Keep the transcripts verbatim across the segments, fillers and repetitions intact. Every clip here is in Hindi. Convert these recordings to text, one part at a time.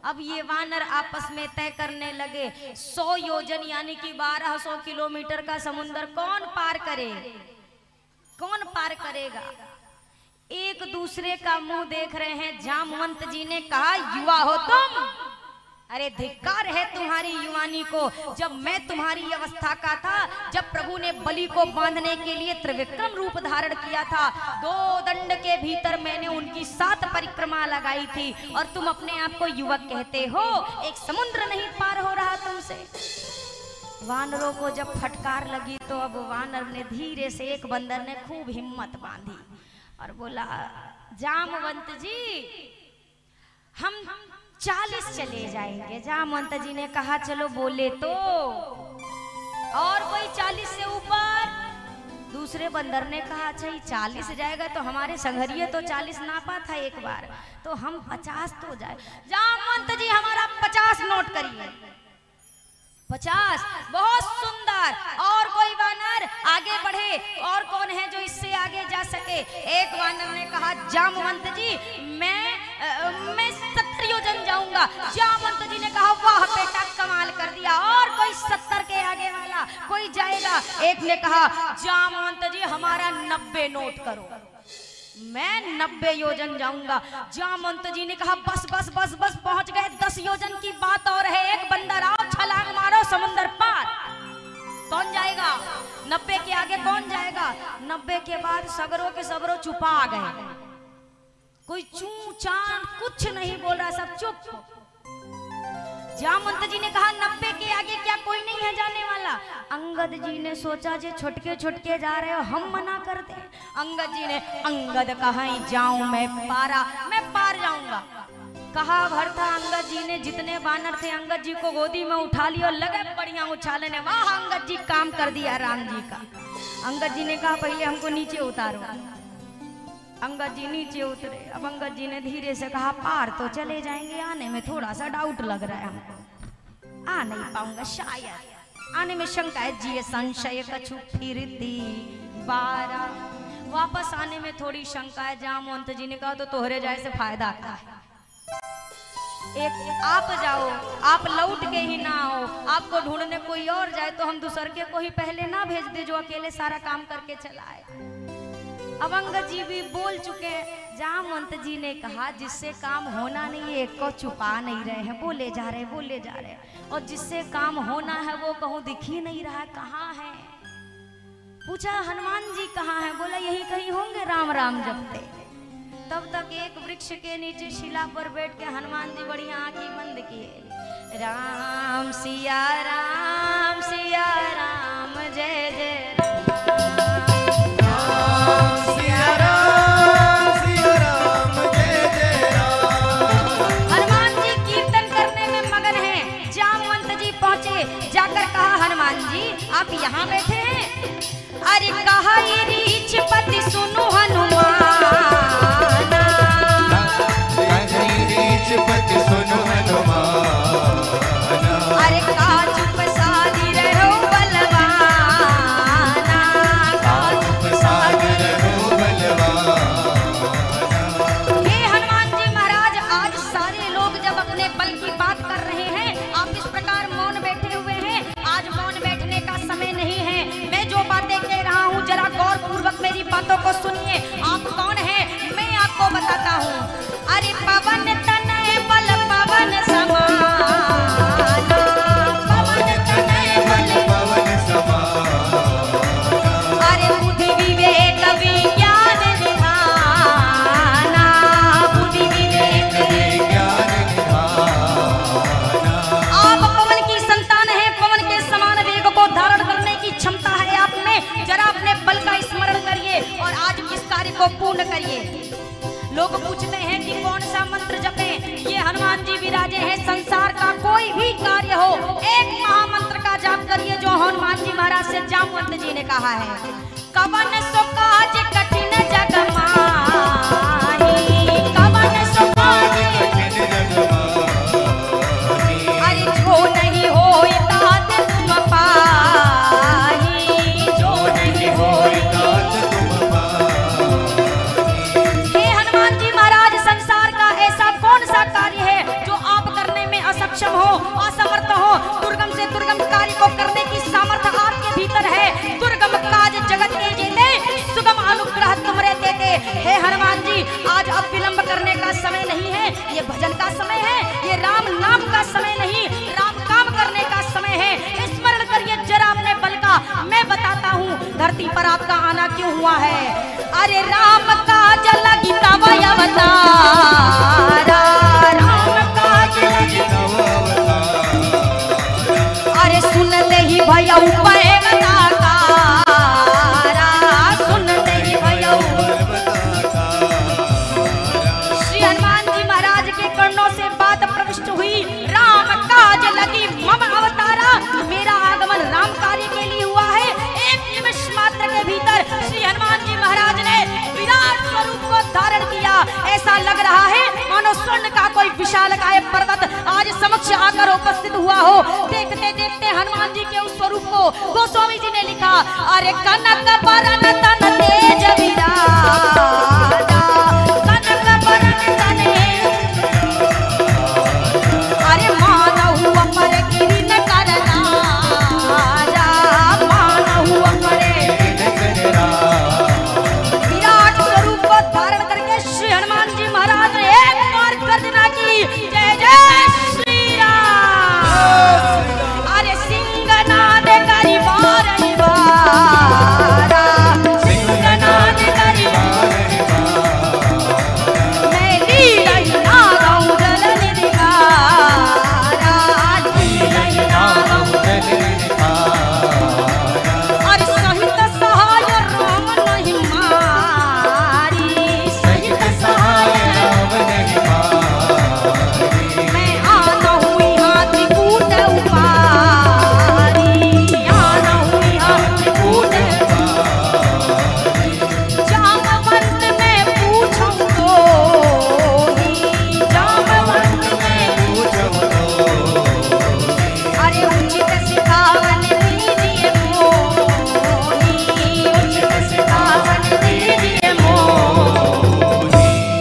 अब ये वानर आपस में तय करने लगे सौ योजन यानी कि बारह सौ किलोमीटर का समुंदर कौन पार करे, कौन पार करेगा। एक दूसरे का मुंह देख रहे हैं। जामवंत जी ने कहा, युवा हो तुम, अरे धिक्कार है तुम्हारी युवानी को। जब मैं तुम्हारी अवस्था का था, जब प्रभु ने बलि को बांधने के लिए त्रिविक्रम रूप धारण किया था, दो दंड के भीतर मैंने उनकी सात परिक्रमा लगाई थी, और तुम अपने आप को युवक कहते हो। एक समुद्र नहीं पार हो रहा तुमसे। वानरों को जब फटकार लगी तो अब वानर ने धीरे से, एक बंदर ने खूब हिम्मत बांधी और बोला, जामवंत जी हम चालीस चले जाएंगे। जामवंत जी ने कहा, चलो बोले तो, और कोई चालीस से ऊपर। दूसरे बंदर ने कहा, अच्छा ये चालीस जाएगा तो हमारे संघरिये तो चालीस नापा था एक बार, तो हम पचास तो जाए। जामवंत जी हमारा पचास नोट करिए। पचास, बहुत सुंदर। और कोई वानर आगे बढ़े, और कौन है जो इससे आगे जा सके। एक वानर ने कहा, जामवंत जी मैं आ, मैं सत्तर योजन जाऊंगा। जामवंत जी ने कहा, वाह बेटा कमाल कर दिया, और कोई सत्तर के आगे वाला कोई जाएगा। एक ने कहा, जामवंत जी हमारा नब्बे नोट करो, मैं नब्बे योजन जाऊंगा। जामवंत जी ने कहा, बस बस बस बस पहुंच गए, दस योजन की बात और है। एक बंदर आओ, छलांग मारो, समुंदर पार। कौन जाएगा? नब्बे के आगे कौन जाएगा? नब्बे के बाद सगरों के सगरों चुपा आ गए, कोई चू चान कुछ नहीं बोल रहा, सब चुप। जामवंत जी ने कहा, नब्बे के आगे क्या कोई नहीं है जाने वाला। अंगद जी ने सोचा, जे छुटके छुटके जा रहे हो, हम मना कर दे। अंगद जी ने, अंगद कहीं जाऊं मैं पारा, मैं पार जाऊंगा। कहा भर था, अंगद जी ने जितने बानर थे अंगद जी को गोदी में उठा लिया और लगे बढ़िया उछालने। वाह अंगद जी काम कर दिया राम जी का। अंगद जी ने कहा, पहले हमको नीचे उतारो। अंगद जी नीचे उतरे। अब अंगद जी ने धीरे से कहा, पार तो चले जाएंगे, आने में थोड़ा सा डाउट लग रहा है हमको, आ नहीं पाऊंगा शायद, आने में शंका है। जी संशय कछु फिरती बारा, वापस आने में थोड़ी शंका है। जामवंत जी ने कहा, तो तोहरे जाए से फायदा क्या है, एक आप जाओ, आप लौट के ही ना आओ, आपको ढूंढने कोई और जाए तो हम दूसर के को ही पहले ना भेज दे, जो अकेले सारा काम करके चला आए। अब अंगद जी भी बोल चुके हैं। जामवंत जी ने कहा, जिससे काम होना नहीं है एक को छुपा नहीं रहे हैं, बोले जा रहे बोले जा रहे हैं, और जिससे काम होना है वो कहूँ दिख ही नहीं रहा है, कहाँ है। पूछा, हनुमान जी कहाँ है? बोला, यही कहीं होंगे राम राम जपते। तब तक एक वृक्ष के नीचे शिला पर बैठ के हनुमान जी बढ़िया आंखें बंद किए, राम सिया राम सिया राम जय जय राम, सिया राम सिया राम जय जय राम। हनुमान जी कीर्तन करने में मगन हैं। जामवंत जी पहुंचे, जाकर कहा, हनुमान जी आप यहाँ बैठे हैं? अरे कहा, ये रीछ पति सुनो हनुमान, पति सुनो हनुमान, अरे का चुप साधी रहो बलवाना, का चुप साधी रहो बलवाना। हे हनुमान जी महाराज, आज सारे लोग जब अपने बल की बात कर रहे हैं, आप इस प्रकार मौन बैठे हुए हैं। आज मौन बैठने का समय नहीं है। मैं जो बातें कह रहा हूँ जरा गौर पूर्वक मेरी बातों को सुनिए। आप कौन है मैं आपको बताता हूँ। अरे पवन तनय बल पवन समान, पवन तनय बल पवन समान, अरे बुद्धि विवेक विज्ञान निधाना, बुद्धि विवेक विज्ञान निधाना। आप पवन की संतान है, पवन के समान वेग को धारण करने की क्षमता है आप में। जरा अपने बल का स्मरण करिए और आज इस कार्य को पूर्ण करिए। लोग पूछते हैं कि कौन सा मंत्र जपें? ये हनुमान जी विराजे हैं। संसार का कोई भी कार्य हो, एक महामंत्र का जाप करिए, जो हनुमान जी महाराज से जामवंत जी ने कहा है। कवन सो काज कठिन जग माही, कवन सो काज कठिन जग माही, अरे जो नहीं होई तात तुम पाही, जो नहीं होई तात तुम पाही। हे हनुमान जी महाराज, संसार का ऐसा कौन सा कार्य है जो आप करने राम नाम का समय नहीं, राम काम करने का समय है। स्मरण करिए जरा अपने बल का। मैं बताता हूँ धरती पर आपका आना क्यों हुआ है। अरे राम काज लगी तब अवतारा, राम काज लगी, अरे सुनते ही भैया श्री हनुमान जी महाराज के कर्णों से बात प्रविष्ट हुई। राम काज लगी मम अवतारा, मेरा आगमन राम कार्य के लिए हुआ है। एक निमिष मात्र के भीतर श्री हनुमान जी महाराज ने विराट स्वरूप को धारण किया। ऐसा लग रहा है मानो स्वर्ण का कोई विशालकाय पर्वत आज समक्ष आकर उपस्थित हुआ हो। देखते देखते हनुमान जी के उस स्वरूप को गोस्वामी जी ने लिखा, अरे कनक बरन तन तेज विराजा, कनक बरन तने, अरे मानहु अमर किरीन कर राजा, मानहु अमर विराट स्वरूप को धारण करके श्री हनुमान जी महाराज ने एक बार गर्जना की, जय जय श्री राम। अरे सिंहनाद करी बारही बारा, सिंहनाद करी बारही बारा, मैं लीलहि ना गाऊं जलन दिखारा, लीलहि ना गाऊं जलन दिखारा, अरे सहित सहाय राम नहीं मारी, सहित सहाय राम नहीं मारी, मैं आना हूँ यहाँ त्रिकूट उपारी, आना हूँ यहाँ त्रिकूट उपारी, जामवंत में पूछूं तो ही, जामवंत में पूछूं तो, अरे उचित सिखावन दीजिए मोही, उचित सिखावन दीजिए मोही।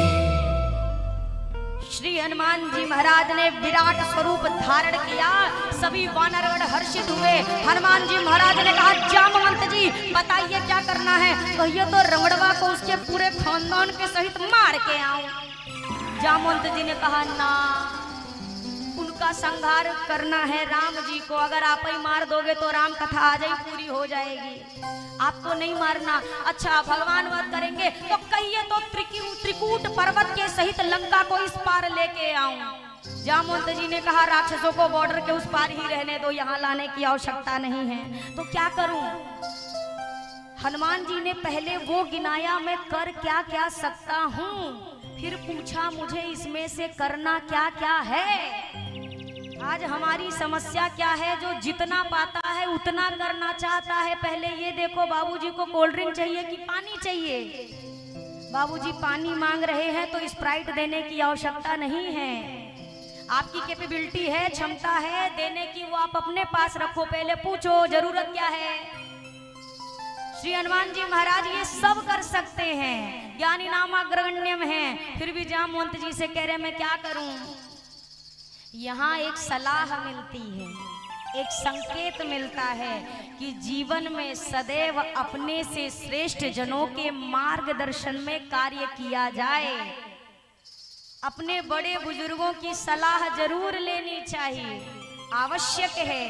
श्री हनुमान जी महाराज ने विराट स्वरूप धारण किया। सभी वानरगण हर्षित हुए। हनुमान जी महाराज ने कहा, जामवंत जी बताइए क्या करना है। कहिए तो रंगड़वा को उसके पूरे खानदान के सहित मार के आऊं। जामवंत जी ने कहा, ना, उनका संहार करना है राम जी को। अगर आप ही मार दोगे तो राम कथा आज ही पूरी हो जाएगी। आपको नहीं मारना। अच्छा, भगवान वध करेंगे तो कहिए तो त्रिकू- त्रिकूट पर्वत के सहित लंका को इस पार लेके आऊं। जामवंत जी ने कहा, राक्षसों को बॉर्डर के उस पार ही रहने दो, यहाँ लाने की आवश्यकता नहीं है। तो क्या करूं? हनुमान जी ने पहले वो गिनाया मैं कर क्या क्या सकता हूँ, फिर पूछा मुझे इसमें से करना क्या क्या है। आज हमारी समस्या क्या है, जो जितना पाता है उतना करना चाहता है। पहले ये देखो, बाबूजी को कोल्ड ड्रिंक चाहिए कि पानी चाहिए? बाबूजी पानी मांग रहे हैं तो स्प्राइट देने की आवश्यकता नहीं है। आपकी कैपेबिलिटी है, क्षमता है देने की, वो आप अपने पास रखो। पहले पूछो जरूरत क्या है। श्री हनुमान जी महाराज ये सब कर सकते हैं, ज्ञानी नाम अग्रगण्यम है, फिर भी जामवंत जी से कह रहे मैं क्या करूं। यहाँ एक सलाह मिलती है, एक संकेत मिलता है कि जीवन में सदैव अपने से श्रेष्ठ जनों के मार्गदर्शन में कार्य किया जाए। अपने बड़े बुजुर्गों की सलाह जरूर लेनी चाहिए, आवश्यक है।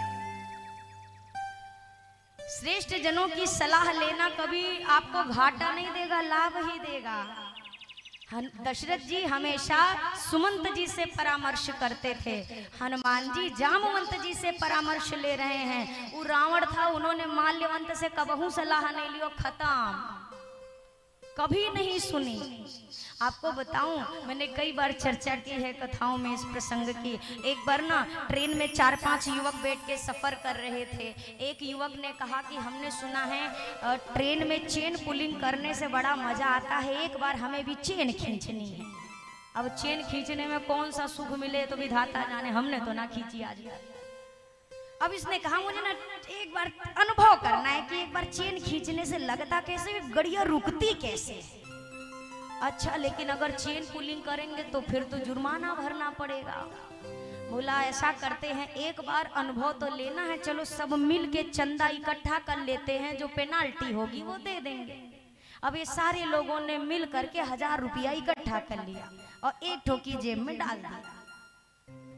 श्रेष्ठ जनों की सलाह लेना कभी आपको घाटा नहीं देगा, लाभ ही देगा। दशरथ जी हमेशा सुमंत जी से परामर्श करते थे, हनुमान जी जामवंत जी से परामर्श ले रहे हैं। वो रावण था, उन्होंने माल्यवंत से कबहू सलाह नहीं लियो, खत्म, कभी नहीं सुनी। आपको बताऊं, मैंने कई बार चर्चा की है कथाओं में इस प्रसंग की। एक बार ना ट्रेन में चार पांच युवक बैठ के सफर कर रहे थे। एक युवक ने कहा कि हमने सुना है ट्रेन में चेन पुलिंग करने से बड़ा मजा आता है, एक बार हमें भी चेन खींचनी है। अब चेन खींचने में कौन सा सुख मिले तो विधाता जाने, हमने तो ना खींची आज। अब इसने कहा मुझे ना एक बार अनुभव करना है कि एक बार चेन खींचने से लगता कैसे, गड़िया रुकती कैसे। अच्छा, लेकिन अगर चेन पुलिंग करेंगे तो फिर तो जुर्माना भरना पड़ेगा। बोला ऐसा करते हैं, एक बार अनुभव तो लेना है, चलो सब मिल के चंदा इकट्ठा कर लेते हैं, जो पेनाल्टी होगी वो दे देंगे। अब ये सारे लोगों ने मिल करके हजार रुपया इकट्ठा कर लिया और एक ठोकी जेब में डाल दिया।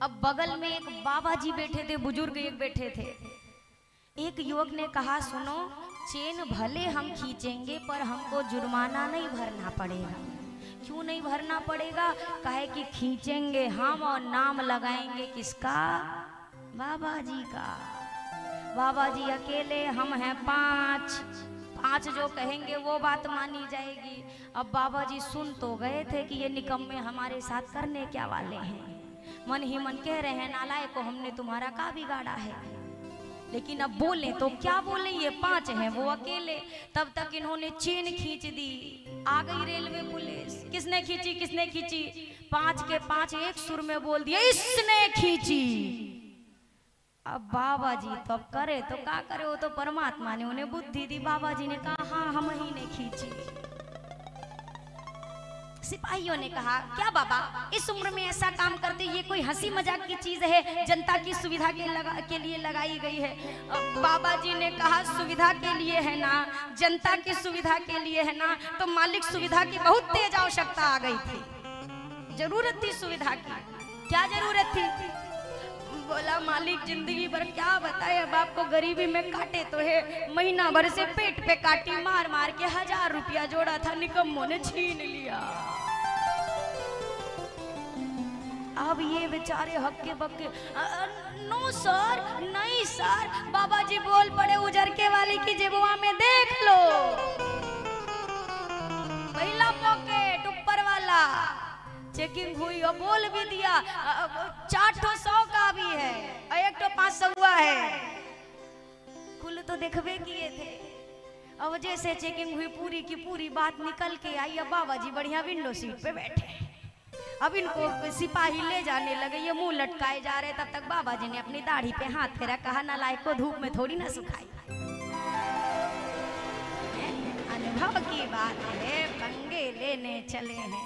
अब बगल में एक बाबा जी बैठे थे, बुजुर्ग एक बैठे थे। एक युवक ने कहा, सुनो, चेन भले हम खींचेंगे पर हमको जुर्माना नहीं भरना पड़ेगा। क्यों नहीं भरना पड़ेगा? कहे कि खींचेंगे हम और नाम लगाएंगे किसका? बाबा जी का। बाबा जी अकेले, हम हैं पांच, पांच जो कहेंगे वो बात मानी जाएगी। अब बाबा जी सुन तो गए थे कि ये निकम्मे हमारे साथ करने क्या वाले हैं। मन ही मन कह रहे हैं, नालायक को हमने तुम्हारा का बिगाड़ा है। लेकिन अब बोले तो क्या बोले, ये पांच हैं वो अकेले। तब तक इन्होंने चेन खींच दी। आ गई रेलवे पुलिस। किसने खींची? किसने खींची? पांच के पांच एक सुर में बोल दिए, इसने खींची। अब बाबा जी तो अब करे तो क्या करे, वो तो परमात्मा ने उन्हें बुद्धि दी। बाबा जी ने कहा, हाँ हम ही ने खींची। सिपाहियों ने कहा, क्या बाबा इस उम्र में ऐसा काम करते, ये कोई हंसी मजाक की चीज है? जनता की सुविधा के, लगा, के लिए लगाई गई है। अब बाबा जी ने कहा, सुविधा के लिए है ना, जनता की सुविधा के लिए है ना, तो मालिक सुविधा की बहुत तेज आवश्यकता आ गई थी। जरूरत थी सुविधा की। क्या जरूरत थी? बोला, मालिक जिंदगी भर क्या बताए, अब आपको गरीबी में काटे तो है। महीना भर से पेट पे काटी मार मार के हजार रुपया जोड़ा था, निकम्मों ने छीन लिया। अब ये बेचारे हक्के बक्के, नो सर, नहीं सर। बाबा जी बोल पड़े, उजरके वाली की जेबुआ में देख लो, पहला पॉकेट ऊपर वाला। चेकिंग हुई और बोल भी दिया, चार ठो सौ का भी है और एक ठो पांच सौ हुआ है। कुल तो देखबे किए थे। अब जैसे चेकिंग हुई, पूरी की पूरी बात निकल के आई। अब बाबा जी बढ़िया विंडो सीट पे बैठे। अब इनको सिपाही ले जाने लगे, ये मुंह लटकाए जा रहे। तब तक बाबा जी ने अपनी दाढ़ी पे हाथ फेरा, कहा, नालायक को धूप में थोड़ी ना सुखाई। अनुभव की बात है, पंगे लेने चले हैं।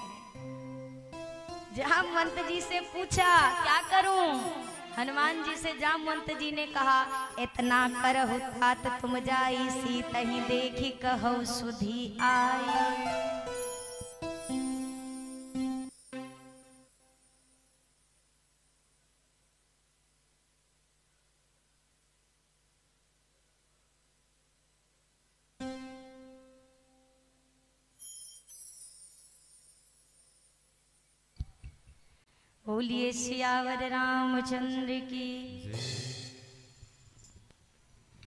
जामवंत जी से पूछा, क्या करूं? हनुमान जी से जामवंत जी ने कहा, इतना करहु तात तुम जाई, सीतहि देखी कहु सुधी आई। बोलिए सियावर रामचंद्र की।